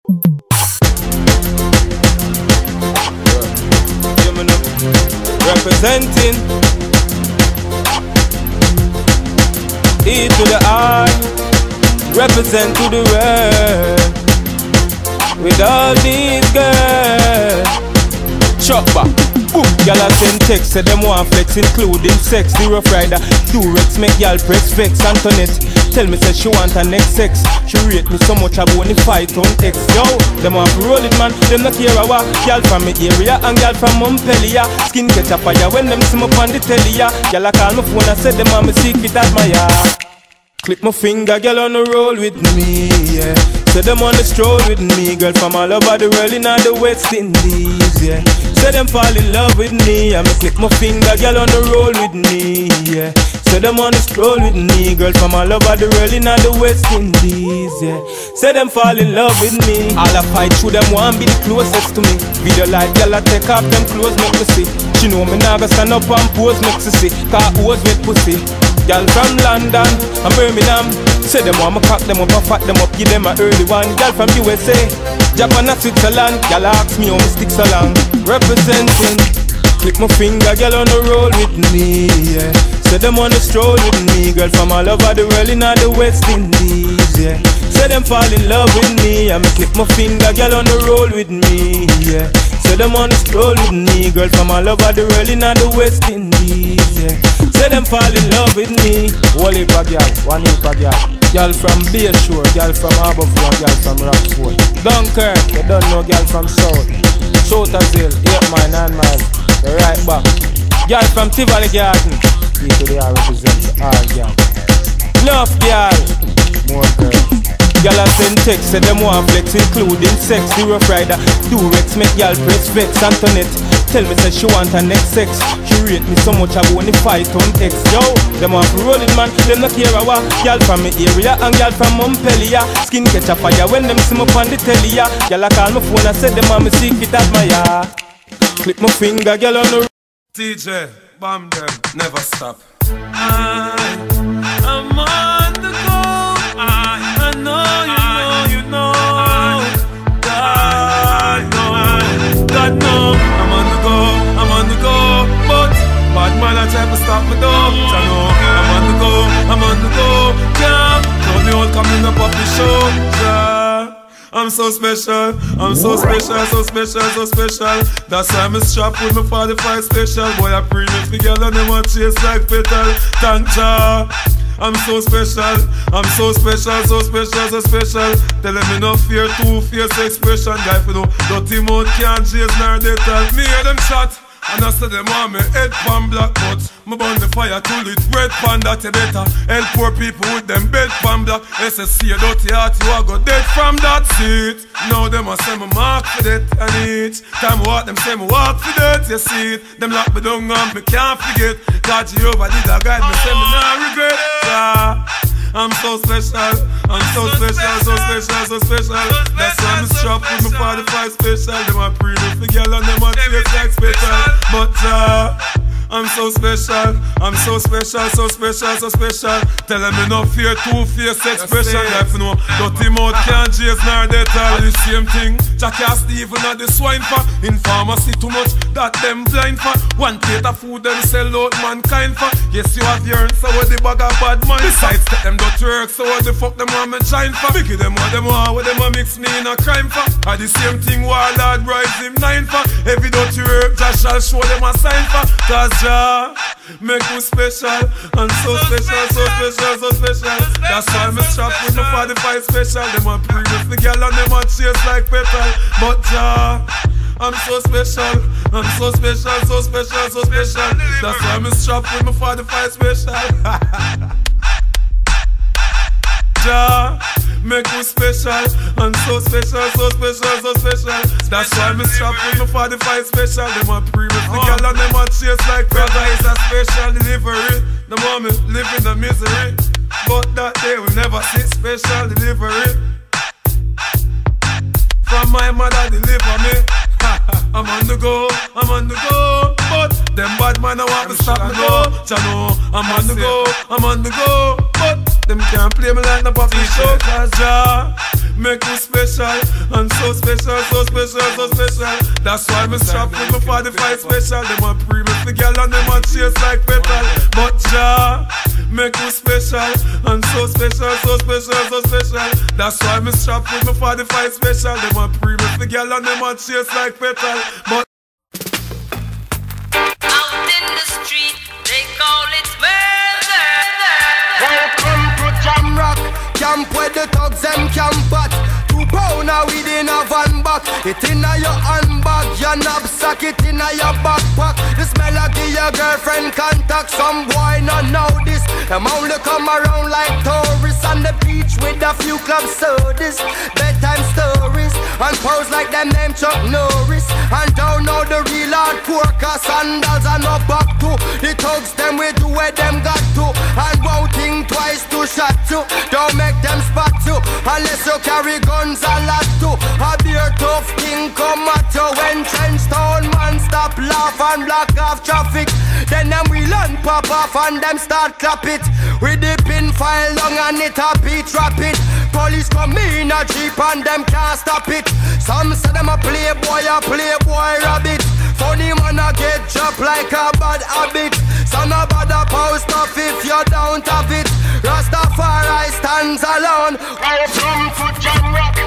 Representing E to the R, represent to the world. With all these girls, chop back. Y'all a send text, say them want flex, including sex. The Rough Rider, Durex, make y'all press vex. Antoinette, tell me say she want her next sex. She rate me so much I go on the fight on X. Yo, them want to roll it man, them not care what. Y'all from my area and y'all from Montpellier. Skin catch a fire when them see me on the telly. Y'all a call my phone and say them want me secret admire. Click my finger, girl on the roll with me, yeah. Say them on the stroll with me, girl from all over the world in all the West Indies, yeah. Say them fall in love with me, I me click my finger, girl on the roll with me, yeah. Say them on the stroll with me, girl from all over the world in all the West Indies, yeah. Say them fall in love with me. All I fight through them want be the closest to me. Video like girl I take off them clothes make me see. She know me now go stand up and pose make me see. Cause who's with pussy. Girl from London and Birmingham. Say them want me cock them up and fat them up, give them a early one. Girl from USA, Japan and Switzerland. Girl ask me how me stick so long. Representing, click my finger, girl on the roll with me, yeah. Say them on the stroll with me, girl from all over the world in all the West Indies, yeah. Say them fall in love with me, I me click my finger, girl on the roll with me, yeah. Say them on the stroll with me, girl from all over the world in all the West Indies, yeah. Say them fall in love with me. One heap of girl, one heap of girl. Girl from Bayshore, girl from Harbourview, girl from Rockford. Dunkirk, you don't know girl from South. Shotazil, 8 mile, 9 mile, the right back. Girl from Tivoli Garden, E to the R represents all girl. Enough girl, more girl. Girl I send text, say them want flex, including sex. The Rough Rider, Durex, make y'all press vex. Antoinette, tell me say she want her next sex. She rate me so much I go on the fight on X. Yo, them want to roll it man, them not care what. Girl from my area and girl from Montpellier. Skin catch a fire when them see me on the telly. Girl I call my phone and say them want me secret admire. Click my finger, girl on the TJ, bomb them, never stop. I'm on the go. I know, you know. God know. I'm on the go, but bad man I try to stop me though. I know, I'm on the go, yeah. Told me all coming up off the show, yeah. I'm so special, I'm so special, so special, so special. That's why I'm strapped with my 45 special. Boy, I pre me the girl and them want chase like petal. Thank ya. I'm so special, I'm so special, so special, so special. Tell them me no fear, two-face expression. Guy for no dirty mouth can't chase nor detail. Me hear them shot, and I say them want me head pan black, but me burn the fire till it red pan that you better. Help poor people with them bed pan black. SSC a dirty heart, you a go dead from that seat. Now them a say me mark for that, and each time I walk them say me walk for that. You see it, them lock me down and me can't forget. God Jehovah did a guide me, say me not regret. Yeah. I'm so special, I'm so special, so special, so special. That's why I'm strapped with my 45 special. Them a pre-list the girl and them a taste like special. But I'm so special, I'm so special, so special, so special. Tell them me no fear, two-face expression. Life no dirty mouth can't chase nor detail. The same thing, Jackie and Stephen at the swine for. In pharmacy too much, that them blind for. One plate of food them sell out mankind for. Yes you have your so what the bag of bad mind. Besides take them dirty work, so what the fuck them want me shine for. Biggie them what them want, what them a mix me in a crime for. At the same thing Warlord rise him 9 for. Every dirty work Josh shall show them a sign for. Cause Jah make me special, and so special, so special, so special. That's why I'm strapped with my 45 special. Them a previous the girl and them a chase like petal. But Jah, I'm so special, I'm so special, so special, so special. That's why I'm strapped with my 45 special. Jah make me special, and so special, so special, so special. That's why I'm strapped with my 45 special. Them a previous the girl and them a chase like brother is a special delivery. The moment live in the misery, but that day we never see special delivery. From my mother deliver me. I'm on the go, I'm on the go. But them bad man I want to stop me go. Chano, I'm on the go, I'm on the go. But them can't play me like no puppy show. Cause Jah make you special. And so special, so special, so special. That's why me strap with my 45 special. Them a pre me the girl and them a chase like petal. But Jah make you special. And so special, so special, so special. That's why me strap with my 45 special. Them a pre me the girl and them a chase like petal. But out in the street, they call it murder. Welcome to Jamrock, camp where the thugs them camp at. 2 pounder within a van back. It inna your handbag, your knapsack, it inna your backpack. The smell of your girlfriend contact. Some boy not know this. Them only come around like tourists on the beach with a few club sodas, bedtime stories, and pose like them name Chuck Norris. And don't know the real hardcore, cause sandals are no back to. The thugs them we do where them got to. And won't think twice to shot you. Don't make them spot you unless you carry guns a lot too. A beer tough king come at you. When Trenchtown man stop laugh and block off traffic, then them we learn pop off and them start clap it. With the pin file long and it a beat rapid. Police come in a jeep and them can't stop it. Some say them a playboy rabbit. Funny man a get dropped like a bad habit. Some a bother post off if you don't have it. Rastafari stands alone. Welcome to Jamrock,